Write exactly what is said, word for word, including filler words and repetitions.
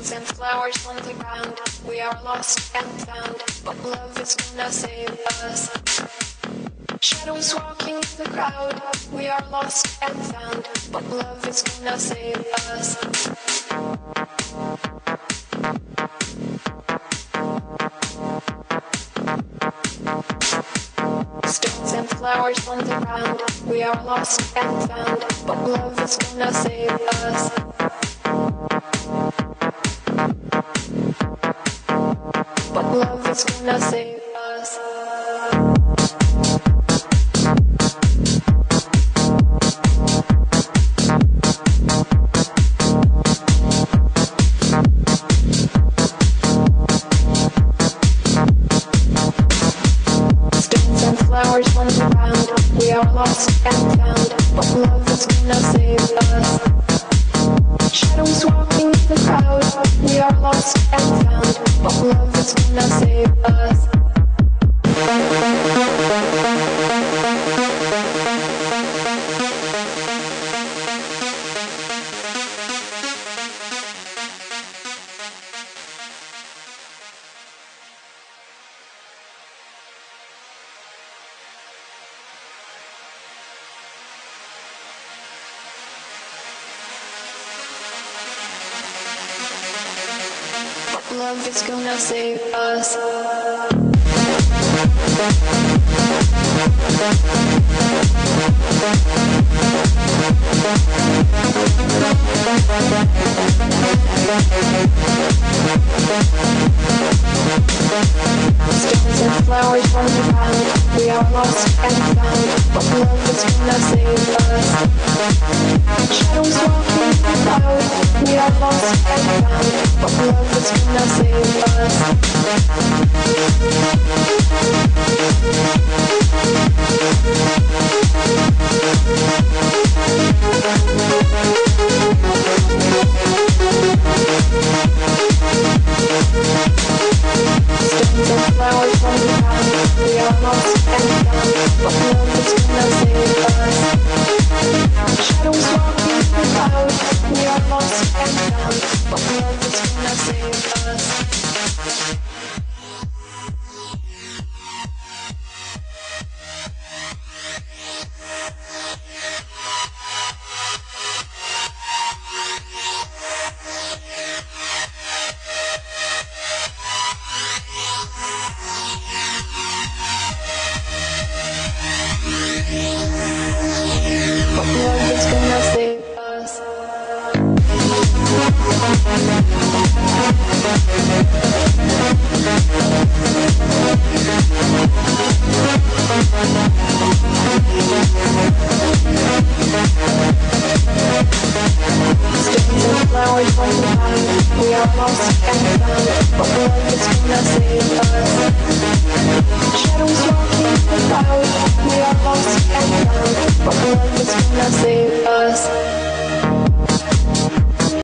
And flowers on the ground, we are lost and found, but love is gonna save us. Shadows walking the crowd, we are lost and found, but love is gonna save us. Stones and flowers on the ground, we are lost and found, but love is gonna save us. But love is gonna save us. Stones and flowers on the ground, we are lost and found, but love is gonna save us. Shadows walking the crowd, we are lost and found, but love is gonna save us. Love is gonna save us. Stones and flowers on the ground, we are lost and found, but love is gonna save us. Shadows walking the crowd, we are lost and found, but love is gonna save us. Stones and flowers on the ground, we are lost and found, but love is gonna save us. Shadows walking the crowd, we are lost and found, but love is gonna save us. But love is gonna save us. Stones and flowers on the ground, we are lost and